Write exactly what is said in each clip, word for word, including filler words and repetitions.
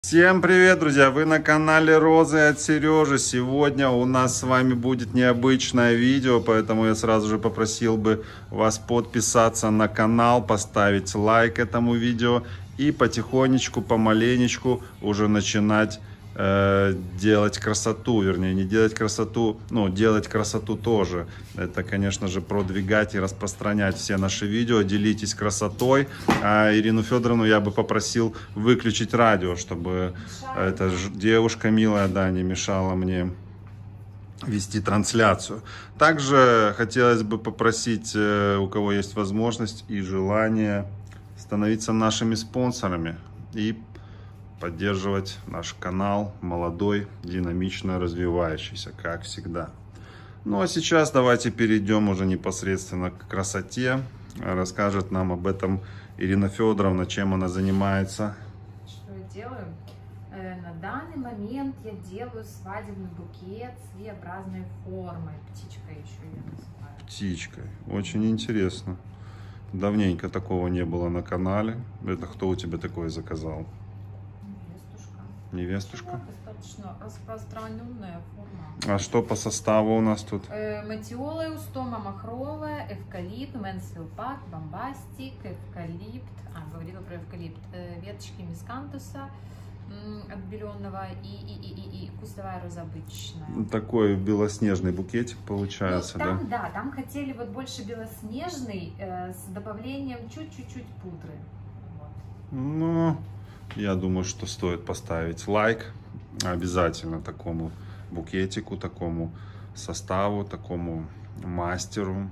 Всем привет, друзья! Вы на канале Розы от Сережи. Сегодня у нас с вами будет необычное видео, поэтому я сразу же попросил бы вас подписаться на канал, поставить лайк этому видео и потихонечку, помаленечку уже начинать э, делать красоту, вернее не делать красоту, но делать красоту тоже. Это, конечно же, продвигать и распространять все наши видео. Делитесь красотой. А Ирину Федоровну я бы попросил выключить радио, чтобы эта девушка милая, да, не мешала мне вести трансляцию. Также хотелось бы попросить, у кого есть возможность и желание, становиться нашими спонсорами и поддерживать наш канал, молодой, динамично развивающийся, как всегда. Ну а сейчас давайте перейдем уже непосредственно к красоте. Расскажет нам об этом Ирина Федоровна, чем она занимается. Что я делаю? На данный момент я делаю свадебный букет с V-образной формой. Птичкой еще ее называю. Птичкой. Очень интересно. Давненько такого не было на канале. Это кто у тебя такое заказал? Невестушка. Невестушка? Ну, достаточно распространенная форма. А что по составу у нас тут? Э, Матиолеус, тома махровая, эвкалипт, Мэнсфилд парк, бомбастик, эвкалипт. А, говорила про эвкалипт. Э, веточки мискантуса отбеленного и, и, и, и, и кустовая роза обычная. Такой белоснежный букетик получается, ну, там, да? Да, там хотели вот больше белоснежный э, с добавлением чуть-чуть пудры. Вот. Ну, я думаю, что стоит поставить лайк обязательно такому букетику, такому составу, такому мастеру.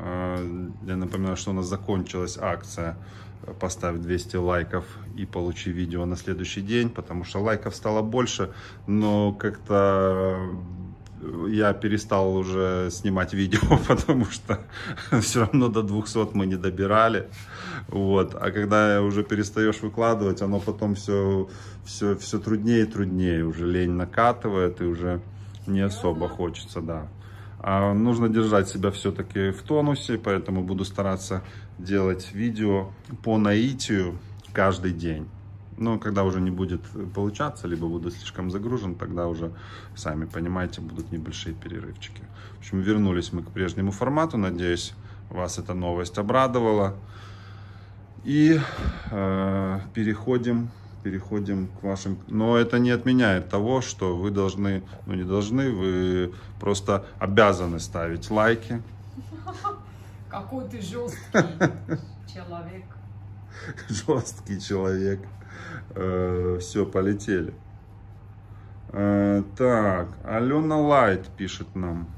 Я напоминаю, что у нас закончилась акция «Поставь двести лайков и получи видео на следующий день», потому что лайков стало больше, но как-то я перестал уже снимать видео, потому что все равно до двухсот мы не добирали. Вот. А когда уже перестаешь выкладывать, оно потом все, все, все труднее и труднее. Уже лень накатывает и уже не особо хочется, да. А нужно держать себя все-таки в тонусе, поэтому буду стараться делать видео по наитию каждый день. Но когда уже не будет получаться, либо буду слишком загружен, тогда уже, сами понимаете, будут небольшие перерывчики. В общем, вернулись мы к прежнему формату. Надеюсь, вас эта новость обрадовала. И э, переходим, переходим к вашим... Но это не отменяет того, что вы должны, ну не должны, вы просто обязаны ставить лайки. Какой ты жесткий человек. Жесткий человек. Э, все, полетели. Э, так, Алена Лайт пишет нам.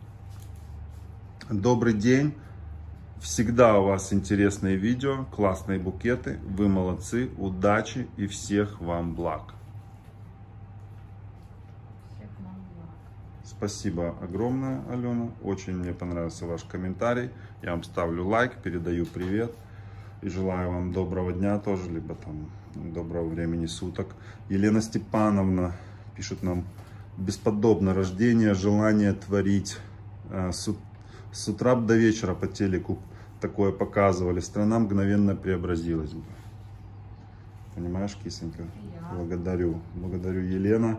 Добрый день. Всегда у вас интересные видео, классные букеты. Вы молодцы, удачи и всех вам благ. Всех нам благ. Спасибо огромное, Алена. Очень мне понравился ваш комментарий. Я вам ставлю лайк, передаю привет. И желаю вам доброго дня тоже, либо там доброго времени суток. Елена Степановна пишет нам. Бесподобно рождение, желание творить. С, с утра до вечера по телеку такое показывали. Страна мгновенно преобразилась. Понимаешь, кисонька? Я. Благодарю. Благодарю, Елена.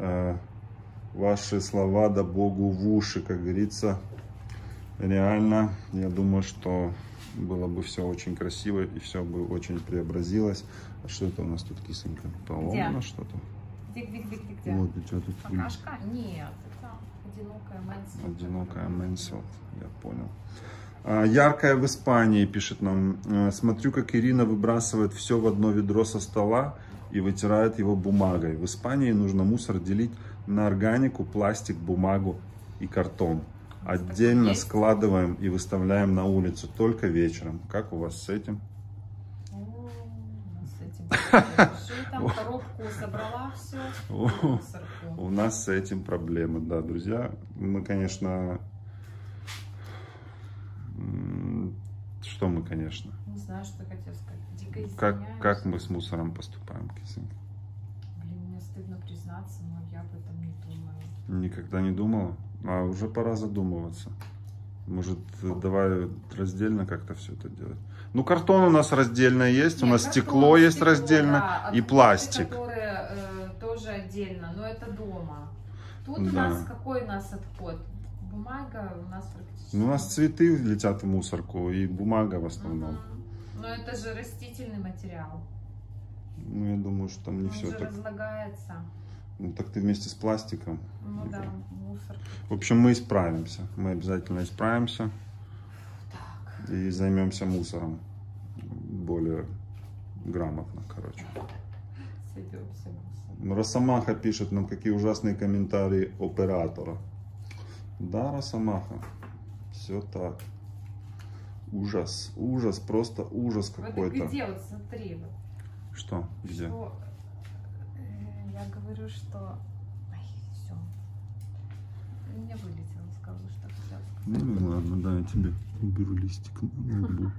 Ваши слова да Богу в уши, как говорится. Реально, я думаю, что было бы все очень красиво и все бы очень преобразилось. А что это у нас тут, кисонька? Поломано что-то? Где, где, где, где, где? Вот, у тебя тут... Покашка? Нет, это одинокая Мэнсфилд. Одинокая Мэнсфилд, я понял. А, яркая в Испании пишет нам. Смотрю, как Ирина выбрасывает все в одно ведро со стола и вытирает его бумагой. В Испании нужно мусор делить на органику, пластик, бумагу и картон. Отдельно складываем и выставляем на улицу только вечером. Как у вас с этим? О, у нас с этим все, там коробку собрала, все. У нас с этим проблемы, да, друзья. Мы, конечно... Что мы, конечно? Не знаю, что хотел сказать. Дико извиняюсь. Как, как мы с мусором поступаем, кисонька? Блин, мне стыдно признаться, но я об этом не думаю. Никогда не думала? А уже пора задумываться. Может, давай раздельно как-то все это делать? Ну, картон у нас раздельно есть, Нет, у нас картон, стекло есть стекло, раздельно, да, и пластик. Которые, э, тоже отдельно, но это дома. Тут Да. у нас какой у нас отход? Бумага у нас практически... Ну, у нас цветы летят в мусорку и бумага в основном. Угу. Но это же растительный материал. Ну, я думаю, что там не Он все же так. разлагается. Ну, так ты вместе с пластиком. Ну да, мусор. В общем, мы исправимся. Мы обязательно исправимся. Так. И займемся мусором. Более грамотно, короче. Сойдемся мусором. Росомаха пишет нам, какие ужасные комментарии оператора. Да, Росомаха. Все так. Ужас. Ужас. Просто ужас Вот какой-то. где вот смотри. Вот. Что? Где? Что, э, я говорю, что... Ай, все. У меня вылетело, скажу, что хотела сказать. Ну ладно, да, я тебе уберу листик на лбу.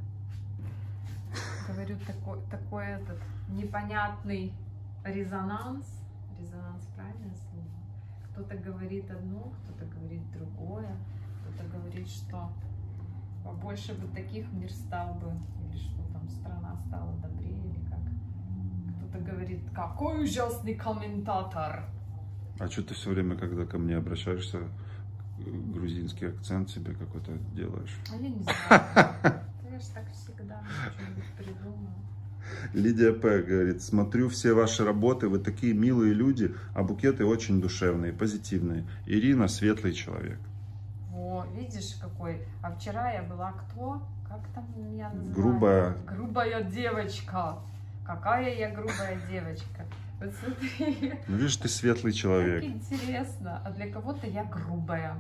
Говорю, такой, такой этот непонятный резонанс. Резонанс, правильное слово? Кто-то говорит одно, кто-то говорит другое. Кто-то говорит, что побольше бы таких мир стал бы. Или что там, страна стала добрее, или как. Кто-то говорит, какой ужасный комментатор. А что ты все время, когда ко мне обращаешься, грузинский акцент себе какой-то делаешь? А я не знаю. Я же так всегда что-нибудь придумаю. Лидия П. говорит, смотрю все ваши работы, вы такие милые люди, а букеты очень душевные, позитивные. Ирина светлый человек. О, видишь какой. А вчера я была кто? Как там меня называют? Грубая. Грубая девочка. Какая я грубая девочка. Вот смотри. Ну, видишь, ты светлый человек. Как интересно. А для кого-то я грубая.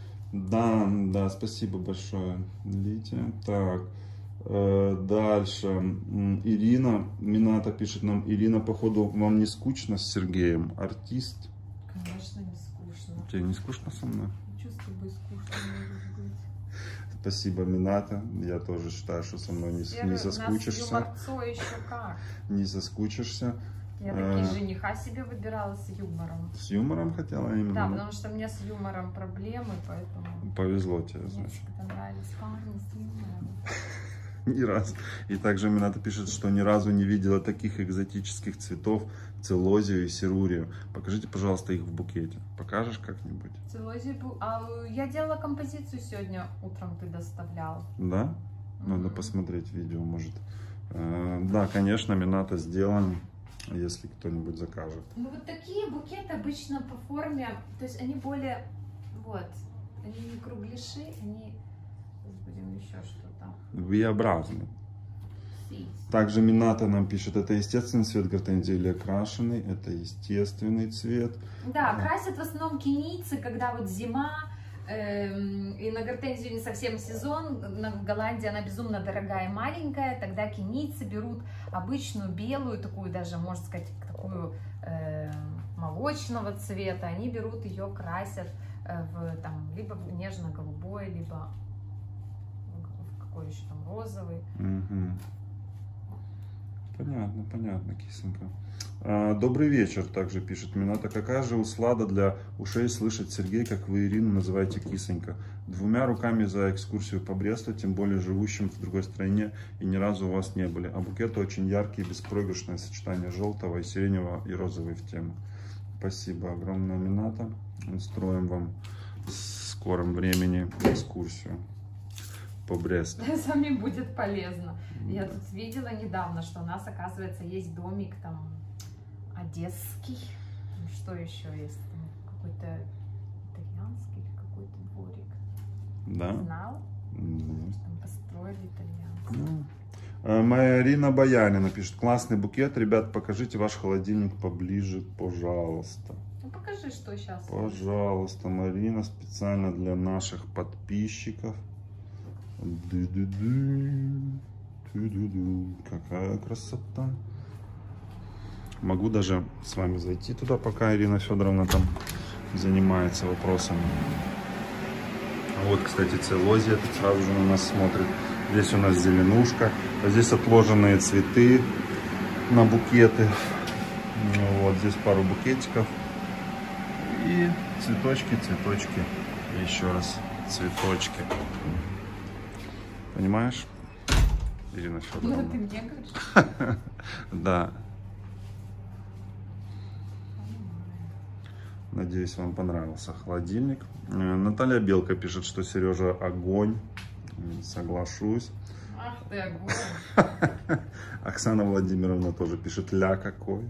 Да, да, спасибо большое, Лидия. Так, э, дальше. М, Ирина, Мината пишет нам, Ирина, походу, вам не скучно с Сергеем? Артист? Конечно, не скучно. Тебе не скучно со мной? Ничего с тобой скучно может быть. Спасибо, Мината. Я тоже считаю, что со мной не, с- не соскучишься. Юморцо еще как. Не соскучишься. Я Э. такие жениха себе выбирала с юмором. С юмором хотела именно? Да, потому что у меня с юмором проблемы, поэтому... Повезло тебе, Мне значит. всегда нравились парни с юмором. Ни разу. И также Мината пишет, что ни разу не видела таких экзотических цветов, целозию и сирурию. Покажите, пожалуйста, их в букете. Покажешь как-нибудь? Целозию бу- А я делала композицию сегодня утром, ты доставлял. Да? Надо Мгм. посмотреть видео, может. Э, Да, конечно, Мината сделан, если кто-нибудь закажет. Ну вот такие букеты обычно по форме, то есть они более, вот, они не кругляши, они, сейчас будем еще что-то. V-образный. Также Мината нам пишет, это естественный цвет гортензии или окрашенный? Это естественный цвет. Да, красят в основном кинийцы, когда вот зима, эм, и на гортензию не совсем сезон, на, в Голландии она безумно дорогая и маленькая, тогда кинийцы берут обычную белую, такую даже, можно сказать, такую э, молочного цвета, они берут ее, красят э, в, там, либо в нежно-голубой, либо в, в какой еще там розовый. Мгм. Понятно, понятно, кисонька. А, добрый вечер, также пишет Мината. Какая же услада для ушей слышать, Сергей, как вы Ирину называете кисонька? Двумя руками за экскурсию по Бресту, тем более живущим в другой стране и ни разу у вас не были. А букеты очень яркие, беспроигрышное сочетание желтого и сиреневого и розовый в тему. Спасибо огромное, Мината. Устроим вам в скором времени экскурсию по Бресту. С вами будет полезно. Я тут видела недавно, что у нас, оказывается, есть домик там одесский. Там что еще есть? Там какой-то итальянский или какой-то дворик. Да? Знал? Ну. Там построили итальянцы. Ну. Э, Моя Ирина Боянина пишет, классный букет. Ребят, покажите ваш холодильник поближе, пожалуйста. Ну покажи, что сейчас. Пожалуйста, Марина, специально для наших подписчиков. Ду-ду-ду, ду-ду-ду. Какая красота. Могу даже с вами зайти туда, пока Ирина Федоровна там занимается вопросами. Вот, кстати, целозия тут сразу же на нас смотрит. Здесь у нас зеленушка. А здесь отложенные цветы на букеты. Вот, здесь пару букетиков. И цветочки, цветочки. И еще раз цветочки. Понимаешь, Ирина Федоровна? Ну, ты мне говоришь? Да. Надеюсь, вам понравился холодильник. Наталья Белка пишет, что Сережа огонь. Соглашусь. Ах ты огонь. Оксана Владимировна тоже пишет, ля какой.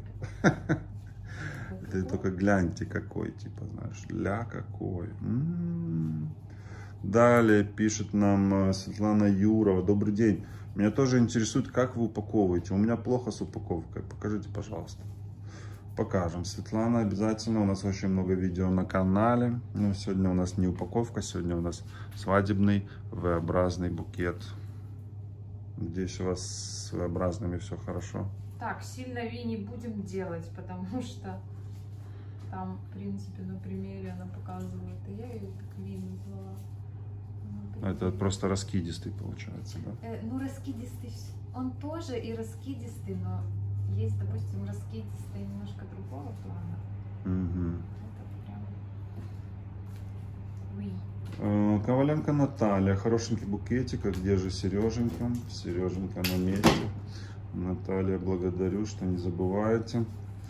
Ты только гляньте какой, типа, знаешь, ля какой. М-м-м. Далее пишет нам Светлана Юрова. Добрый день. Меня тоже интересует, как вы упаковываете. У меня плохо с упаковкой. Покажите, пожалуйста. Покажем. Светлана, обязательно. У нас очень много видео на канале. Но сегодня у нас не упаковка, сегодня у нас свадебный V-образный букет. Надеюсь, у вас с V-образными все хорошо. Так, сильно Ви не будем делать, потому что там, в принципе, на примере она показывает. И я ее так Ви назвала. Это просто раскидистый получается, да? Э, ну, раскидистый, он тоже и раскидистый, но есть, допустим, раскидистый немножко другого плана. Угу. Это прям... Oui. Коваленко Наталья. Хорошенький букетик. А где же Сереженька? Сереженька на месте. Наталья, благодарю, что не забываете.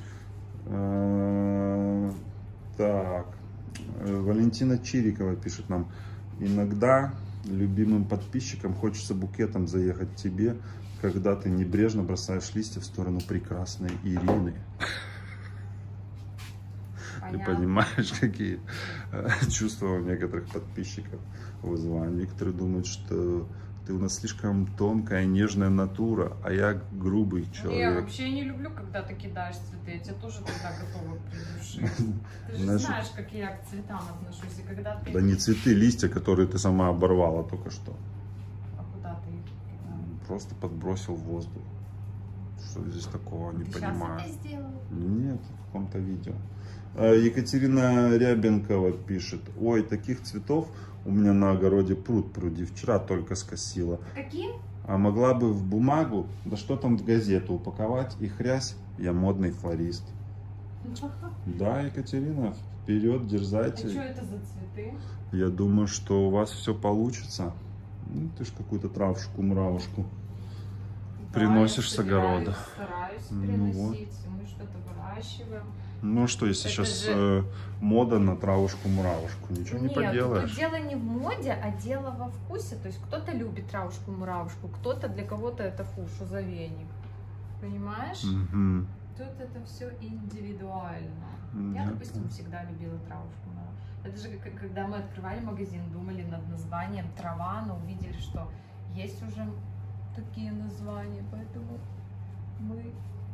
Так. Валентина Чирикова пишет нам. Иногда любимым подписчикам хочется букетом заехать тебе, когда ты небрежно бросаешь листья в сторону прекрасной Ирины. Понятно. Ты понимаешь, какие чувства у некоторых подписчиков вызывают. Некоторые думают, что ты у нас слишком тонкая, нежная натура, а я грубый человек. Я вообще не люблю, когда ты кидаешь цветы. Я тебя тоже тогда готова придушить. Ты же Знаешь, знаешь, как я к цветам отношусь. И когда ты... Да не цветы, листья, которые ты сама оборвала только что. А куда ты их кидаешь? Просто подбросил в воздух. Что здесь такого, не ты понимаю. Сейчас это сделал? Нет, в каком-то видео. Екатерина Рябенкова пишет. Ой, таких цветов у меня на огороде пруд пруди. Вчера только скосила. Какие? А могла бы в бумагу, да что там, в газету упаковать и хрясь, я модный флорист. Да, Екатерина, вперед, дерзайте. А что это за цветы? Я думаю, что у вас все получится. Ну, ты ж какую-то травушку-муравушку да, приносишь с огорода. Стараюсь ну, приносить, вот. Мы что-то выращиваем. Ну что, если это сейчас же... э, мода на травушку-муравушку, ничего Нет, не поделаешь. Тут дело не в моде, а дело во вкусе. То есть кто-то любит травушку-муравушку, кто-то, для кого-то это фу, что за веник. Понимаешь? Угу. Тут это все индивидуально. Mm-hmm. Я, допустим, всегда любила травушку-муравушку. Это же когда мы открывали магазин, думали над названием трава, но увидели, что есть уже такие названия, поэтому мы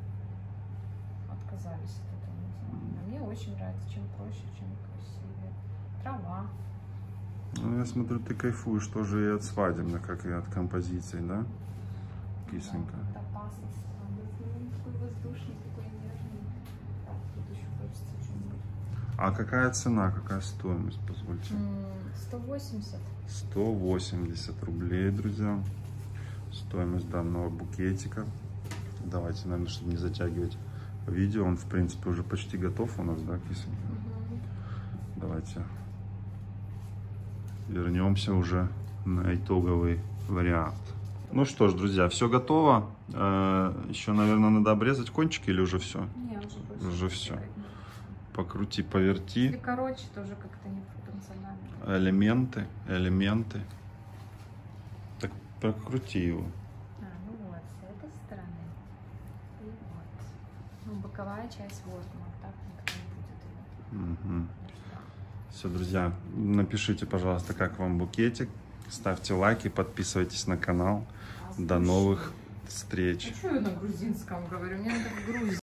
отказались от этого названия. А мне очень нравится, чем проще, чем красивее. Трава. Ну, я смотрю, ты кайфуешь тоже и от свадебных, как и от композиций, да? Кисленько. Да, опасно. Такой воздушный, такой нежный. Так, тут еще хочется что-нибудь. А какая цена, какая стоимость, позвольте? сто восемьдесят. сто восемьдесят рублей, друзья. Стоимость данного букетика. Давайте, наверное, чтобы не затягивать видео. Он, в принципе, уже почти готов у нас, да, кисленько? Угу. Давайте вернемся уже на итоговый вариант. Ну что ж, друзья, все готово. Еще, наверное, надо обрезать кончики или уже все? Нет, уже, уже все. Покрути, поверти. Если короче, то уже как-то не потенциально. Элементы, элементы. Так прокрути его. А, ну вот, с этой стороны. И вот. Ну, боковая часть вот, вот так никто не будет. Угу. Все, друзья, напишите, пожалуйста, как вам букетик. Ставьте лайки, подписывайтесь на канал. До новых встреч. А что я на грузинском говорю? Мне надо в Грузии.